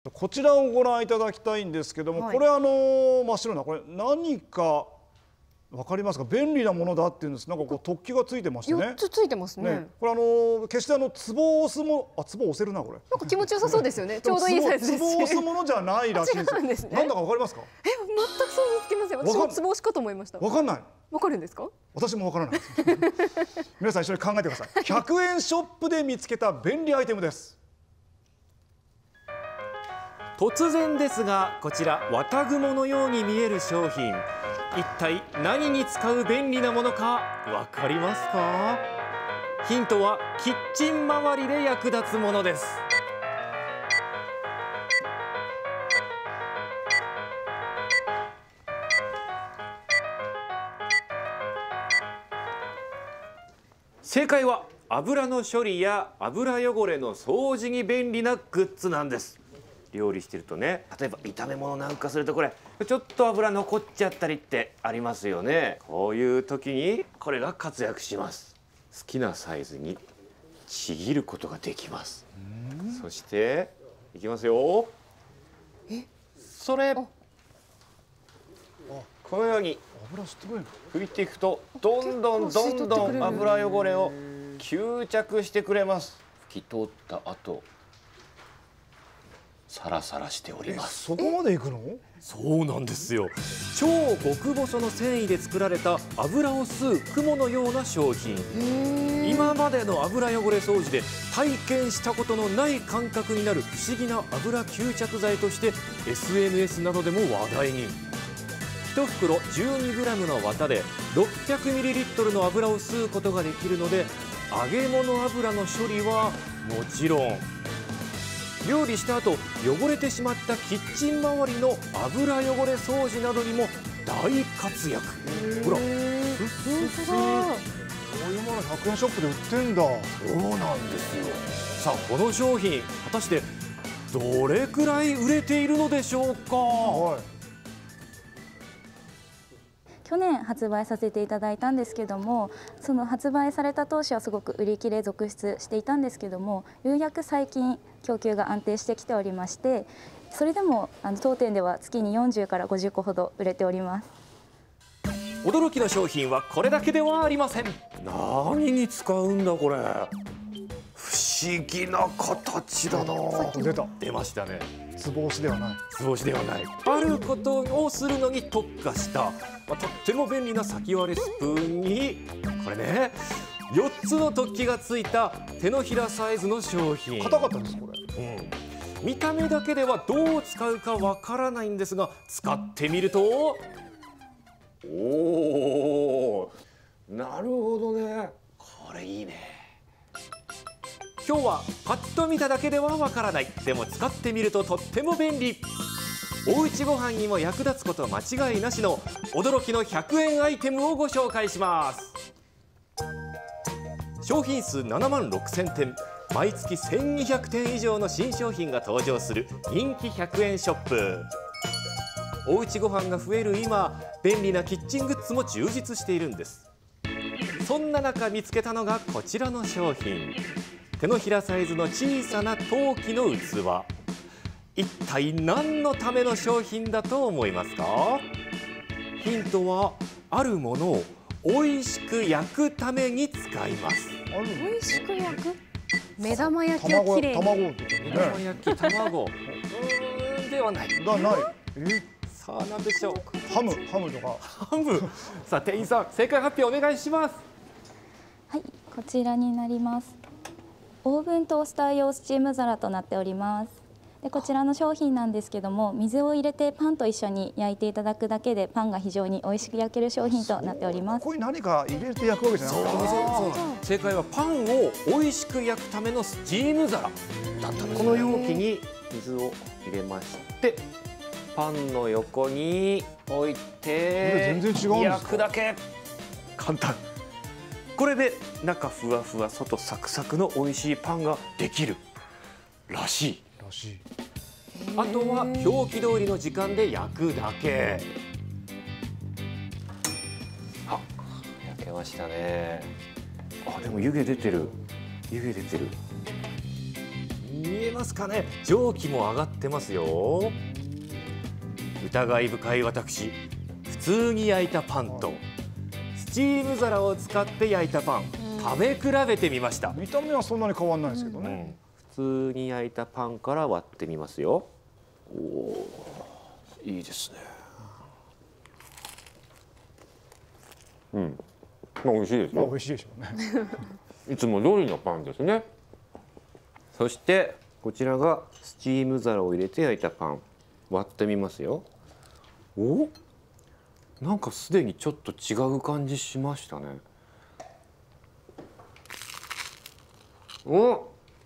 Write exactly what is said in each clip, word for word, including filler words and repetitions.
こちらをご覧いただきたいんですけども、はい、これあの真っ白なこれ何かわかりますか？便利なものだっていうんです。なんかこう突起がついてましてね。 よっつついてますね。ね、 これあの決してあのツボを押すもあツボ押せるなこれ。 なんか気持ちよさそうですよね。ちょうどいいサイズです。 ツボを押すものじゃないらしいんです。 違うんですね。 なんだかわかりますか？ え、全く想像つきません。私もツボ押しかと思いました。 わかんない。 わかるんですか？ 私もわからない。皆さん一緒に考えてください。ひゃくえんショップで見つけた便利アイテムです。 突然ですが、こちら綿雲のように見える商品、一体何に使う便利なものかわかりますか？ヒントはキッチン周りで役立つものです。正解は油の処理や油汚れの掃除に便利なグッズなんです。料理してるとね、例えば炒め物なんかするとこれちょっと油残っちゃったりってありますよね。こういう時にこれが活躍します。好きなサイズにちぎることができます。そしていきますよ。え、それこのように拭いていくとどんどんどんどん油汚れを吸着してくれます。拭き取った後サラサラしております。 そこまでいくの？ そうなんですよ。超極細の繊維で作られた油を吸う雲のような商品。今までの油汚れ掃除で体験したことのない感覚になる不思議な油吸着剤として エスエヌエス などでも話題に。いち袋 じゅうにグラム の綿で ろっぴゃくミリリットル の油を吸うことができるので、揚げ物油の処理はもちろん、料理した後汚れてしまったキッチン周りの油汚れ掃除などにも大活躍。ほら、スッスッスッ。 こういうものひゃくえんショップで売ってんだ。 そうなんですよ。さあ、この商品果たしてどれくらい売れているのでしょうか？はい、 去年発売させていただいたんですけども、その発売された当初はすごく売り切れ続出していたんですけども、ようやく最近供給が安定してきておりまして、それでもあの当店では月によんじゅうからごじゅっこほど売れております。 驚きの商品はこれだけではありません。何に使うんだこれ。不思議な形だな。 出た。 出ましたね。 つぼ押しではない。 つぼ押しではない。あることをするのに特化した、まあ、とっても便利な先割れスプーンに、これね、よっつの突起がついた手のひらサイズの商品。 硬かったんですこれ。 うん。見た目だけではどう使うかわからないんですが、使ってみると、おお、なるほどね。これいいね。今日はパッと見ただけではわからない、でも使ってみるととっても便利、おうちご飯にも役立つこと間違いなしの驚きのひゃくえんアイテムをご紹介します。商品数ななまんろくせんてん、毎月せんにひゃくてん以上の新商品が登場する人気ひゃくえんショップ。おうちご飯が増える今、便利なキッチングッズも充実しているんです。そんな中見つけたのがこちらの商品。手のひらサイズの小さな陶器の器。一体何のための商品だと思いますか？ヒントはあるものを美味しく焼くために使います。 美味しく焼く？目玉焼きをきれいに。 卵、 目玉焼き、卵。うーんではない。 だない。え？ さあ何でしょう？ ハム、ハムとか。 ハム。さあ店員さん、正解発表お願いします。 はい、こちらになります。オーブントースター用スチーム皿となっております。でこちらの商品なんですけども、水を入れてパンと一緒に焼いていただくだけでパンが非常に美味しく焼ける商品となっております。 ここに何か入れて焼くわけじゃなくて、 正解はパンを美味しく焼くためのスチーム皿だった。この容器に水を入れまして、パンの横に置いて焼くだけ。簡単。これで中ふわふわ外サクサクの美味しいパンができるらしい。 らしい。 あとは表記通りの時間で焼くだけ。あ、焼けましたね。あ、でも湯気出てる。湯気出てる。う見えますかね、蒸気も上がってますよ。疑い深い私、普通に焼いたパンとスチーム皿を使って焼いたパン、食べ比べてみました。 見た目はそんなに変わらないですけどね、 うん、普通に焼いたパンから割ってみますよ。おお、いいですね。うん、まあ美味しいですよ。 美味しいでしょうね。 いつも通りのパンですね。そしてこちらがスチーム皿を入れて焼いたパン、割ってみますよ。お、なんかすでにちょっと違う感じしましたね。お、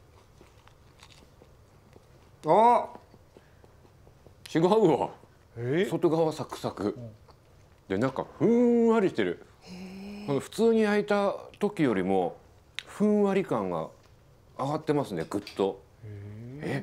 あ、違うわ。 えー、 外側サクサクで中ふんわりしてる。普通に焼いた時よりもふんわり感が上がってますね、ぐっと。え、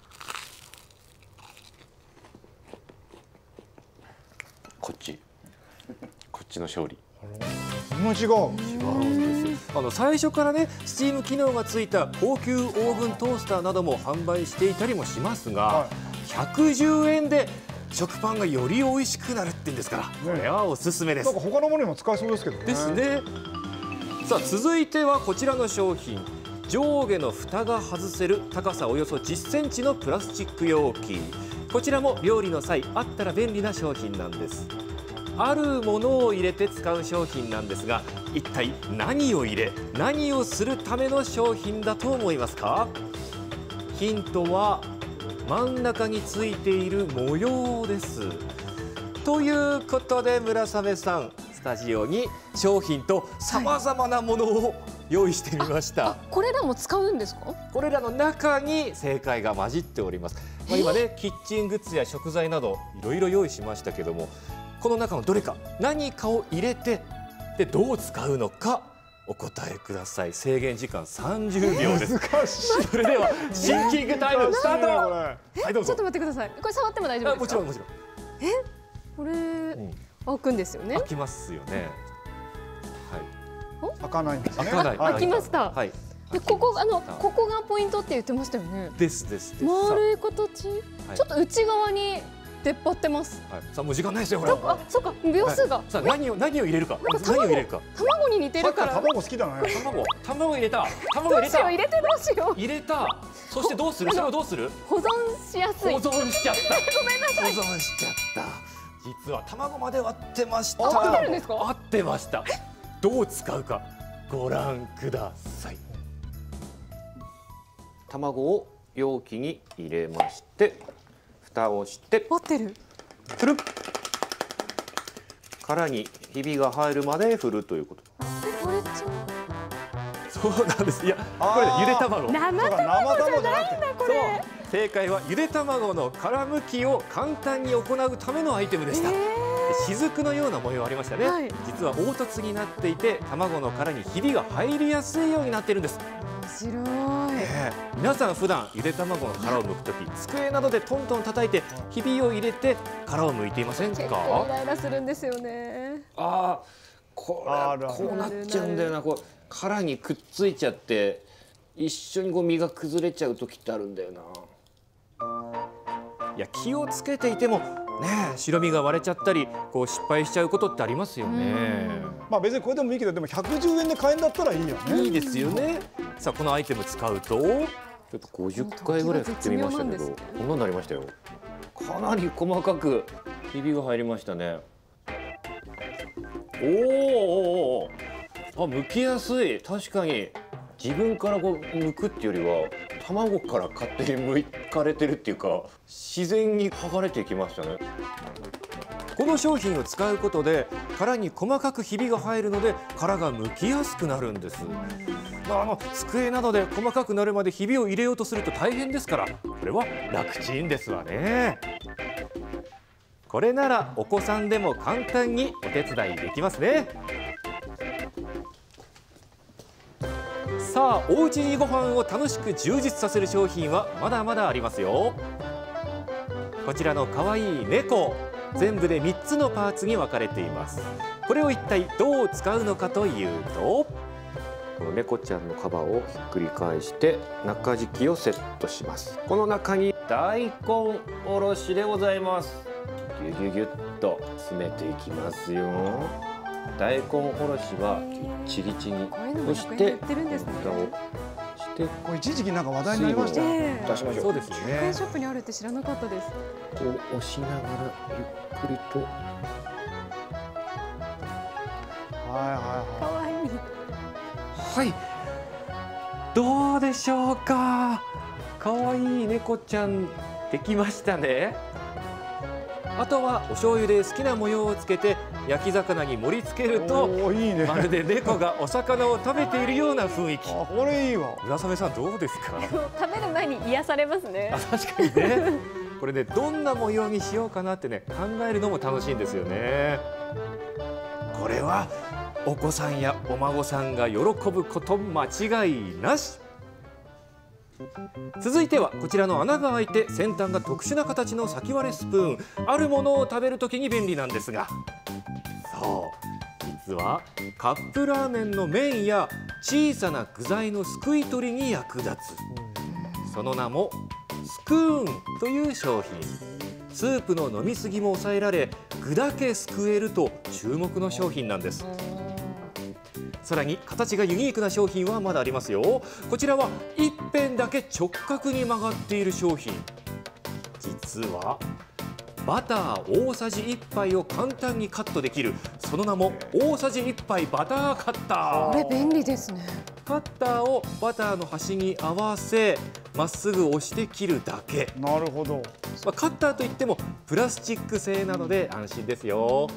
こっちこっちの勝利。 そんな違う。 違うんです。あの最初からね、スチーム機能がついた高級オーブントースターなども販売していたりもしますが、はい、ひゃくじゅうえんで食パンがより美味しくなるって言うんですから、これはおすすめです。 なんか他のものにも使えそうですけどね。 ですね。さあ続いてはこちらの商品、上下の蓋が外せる高さおよそじっセンチのプラスチック容器。こちらも料理の際あったら便利な商品なんです。あるものを入れて使う商品なんですが、一体何を入れ何をするための商品だと思いますか？ヒントは真ん中についている模様です。ということで村雨さん、スタジオに商品とさまざまなものを用意してみました。 ああ、これらも使うんですか？ これらの中に正解が混じっております。まあ、今ね、キッチングッズや食材などいろいろ用意しましたけども、この中のどれか何かを入れてでどう使うのかお答えください。制限時間さんじゅうびょうです。 難しい。 それではシンキングタイムスタート。はい、どうぞ。 ちょっと待ってください。これ触っても大丈夫ですか？ もちろんもちろん。 え、これ、うん、開くんですよね。 開きますよね。 はい。開かないんですね。 開かない。 開きました。 はい。 で、ここあのここがポイントって言ってましたよね。 ですですです。 丸い形、ちょっと内側に出っ張ってます。 はい。さあもう時間ないですよ、ほら。 あ、そうか、秒数が。 さあ何を何を入れるか。何を入れるか。 卵に似てるから。 卵好きだね。 卵、卵入れた。卵入れた。 どうしよう、入れてどうしよう。 入れた。そしてどうする？それをどうする？ 保存しやすい。 保存しちゃった。 ごめんなさい。 保存しちゃった。実は卵まで割ってました。 合ってるんですか？ 合ってました。どう使うかご覧ください。卵を容器に入れまして、蓋をして合ってる。 振る。殻にひびが入るまで振るということ。 割れちゃう。 そうなんです。いや、これゆで卵。 生卵じゃないんだこれ。 正解はゆで卵の殻むきを簡単に行うためのアイテムでした。雫のような模様ありましたね、はい、実は凹凸になっていて卵の殻にひびが入りやすいようになっているんです。 面白い、 えー、皆さん普段ゆで卵の殻を剥くとき机などでトントン叩いてひびを入れて殻を剥いていませんか？ 結構イライラするんですよね。 ああ、これこうなっちゃうんだよな。こう殻にくっついちゃって一緒にこう身が崩れちゃう時ってあるんだよな。いや、気をつけていてもね、白身が割れちゃったりこう失敗しちゃうことってありますよね。 まあ別にこれでもいいけど、でもひゃくじゅうえんで買えんだったらいいよね。 いいですよね。さあこのアイテム使うとちょっとごじゅっかいぐらい振ってみましたけど、こんなになりましたよ。かなり細かくひびが入りましたね。おーおーおー、あ、剥きやすい。確かに自分からこう剥くっていうよりは卵から勝手に剥かれてるっていうか、自然に剥がれていきましたね。この商品を使うことで殻に細かくひびが入るので殻が剥きやすくなるんです。まあ、あの机などで細かくなるまでひびを入れようとすると大変ですから、これは楽ちんですわね。これならお子さんでも簡単にお手伝いできますね。さあ、おうちにご飯を楽しく充実させる商品はまだまだありますよ。こちらのかわいい猫、全部でみっつのパーツに分かれています。これを一体どう使うのかというと、 この猫ちゃんのカバーをひっくり返して中敷きをセットします。この中に大根おろしでございます。ギュギュギュッと詰めていきますよ。大根おろしはぎっちぎちに、そして蓋をしてこれ一時期なんか話題になりましたよ。 ええ出しましょう。そうですひゃくねえんショップにあるって知らなかったです。 こう押しながらゆっくりと。 はいは可愛いい。 はい、どうでしょうか。かわいい猫ちゃんできましたね。あとはお醤油で好きな模様をつけて焼き魚に盛り付けるいはい。 と、 おーいいね。 まるで猫がお魚を食べているような雰囲気。 あ、これいいわ。 村雨さんどうですか。 食べる前に癒されますねあ、。確かにね。これね、どんな模様にしようかなってね、考えるのも楽しいんですよね。これはお子さんやお孫さんが喜ぶこと間違いなし。続いてはこちらの穴が開いて先端が特殊な形の先割れスプーン。あるものを食べるときに便利なんですが、そう実はカップラーメンの麺や小さな具材のすくい取りに役立つ、その名もスクーンという商品。スープの飲み過ぎも抑えられ、具だけすくえると注目の商品なんです。さらに形がユニークな商品はまだありますよ。こちらは一辺だけ直角に曲がっている商品。実はバター大さじいっぱいを簡単にカットできる、その名も大さじいっぱいバターカッター。 これ便利ですね。 カッターをバターの端に合わせ、まっすぐ押して切るだけ。 なるほど。 まあ、カッターといってもプラスチック製なので安心ですよ。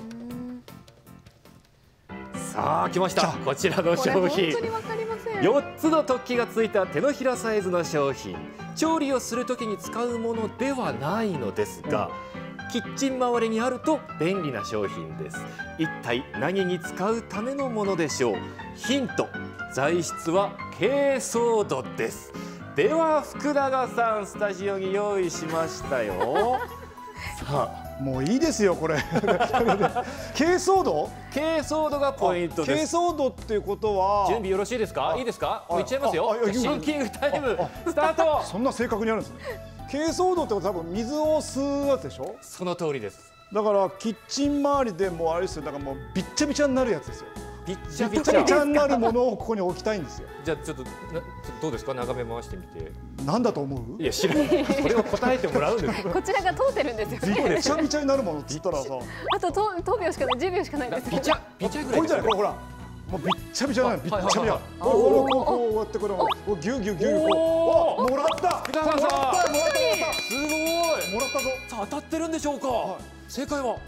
さあ来ました、こちらのこれ商品。 本当にわかりません。 よっつの突起がついた手のひらサイズの商品。調理をするときに使うものではないのですが、キッチン周りにあると便利な商品です。一体何に使うためのものでしょう。ヒント、材質は珪藻土です。では福永さん、スタジオに用意しましたよ。さあもういいですよこれ。珪藻土？ 珪藻土がポイントです。 珪藻土っていうことは。 準備よろしいですか。いいですか。もういっちゃいますよああ。いやシンキングタイムスタート。 そんな正確にあるんですね。珪藻土ってことは多分水を吸うやつでしょ。 その通りです。 だからキッチン周りでもうあれですよ。だからもうびっちゃびちゃになるやつですよ。 びっちゃびっちゃびちゃになるものをここに置きたいんですよ。 じゃあちょっとなちょっとどうですか。眺め回してみて。 なんだと思う？ いや知らない。それを答えてもらうんです。 こちらが通ってるんですよ。 びっちゃびちゃになるものっつったらさ、 あとととおびょうしかない、じゅうびょうしかないです。 びちゃびちゃぐらいですよこれじゃない、これほらもうびっちゃびちゃなの。びっちゃびちゃ。 はいはいはいこれこれこうやってこれこうギュギュギュこう。お、もらった。 福永さんもらったもらったすごい。 もらったぞ。 さあ当たってるんでしょうか。 はい正解は。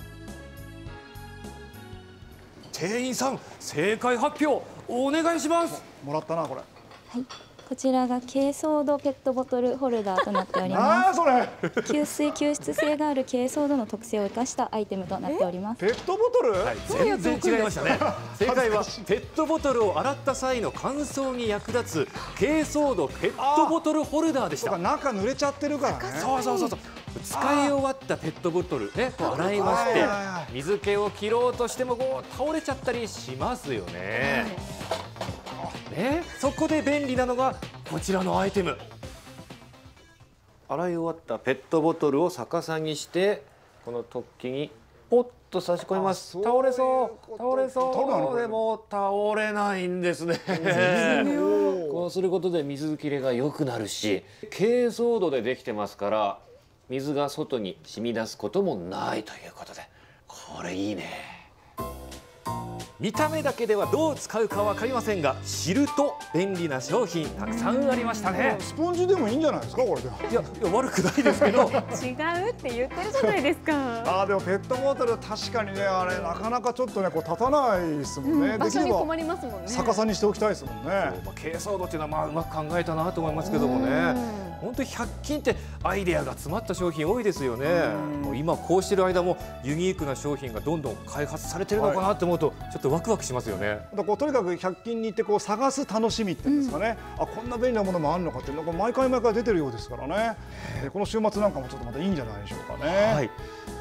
店員さん正解発表お願いします。 もらったなこれ。 はい、こちらが珪藻土ペットボトルホルダーとなっておりあまあそれ。 す。吸水吸湿性がある珪藻土の特性を生かしたアイテムとなっております。 ペットボトル？ はい、全然違いましたね。正解はペットボトルを洗った際の乾燥に役立つ珪藻土ペットボトルホルダーでした。 とか中濡れちゃってるからね。 そうそうそうそう。使い終わったペットボトルね、こう洗いましてはいはいは水気を切ろうとしてもこう倒れちゃったりしますよね。ね、そこで便利なのがこちらのアイテム。洗い終わったペットボトルを逆さにしてこの突起にポッと差し込みます。 あ倒れそうそういうこと倒れ倒れないのこれそうでも倒れないんですね。こうすることで水切れが良くなるし、珪藻土でできてますから水が外に染み出すこともないということで、これいいね。見た目だけではどう使うか分かりませんが、知ると便利な商品たくさんありましたね。 スポンジでもいいんじゃないですかこれで。 いやいや悪くないですけど。 違うって言ってるじゃないですか。 あーでもペットボトル確かにねあれなかなかちょっとねこう立たないですもんね。 場所に困りりますもんね。 逆さにしておきたいですもんね。 まあ珪藻土っていうのはまあうまく考えたなと思いますけどもね。本当にひゃっ均ってアイデアが詰まった商品多いですよね。もう今こうしてる間もユニークな商品がどんどん開発されてるのかなって思うとちょっとワクワクしますよね。 だからこうとにかくひゃっ均に行ってこう探す楽しみっていうんですかね、うん、あこんな便利なものもあるのかっていうのが毎回毎回出てるようですからね、えー、この週末なんかもちょっとまたいいんじゃないでしょうかね。 はい、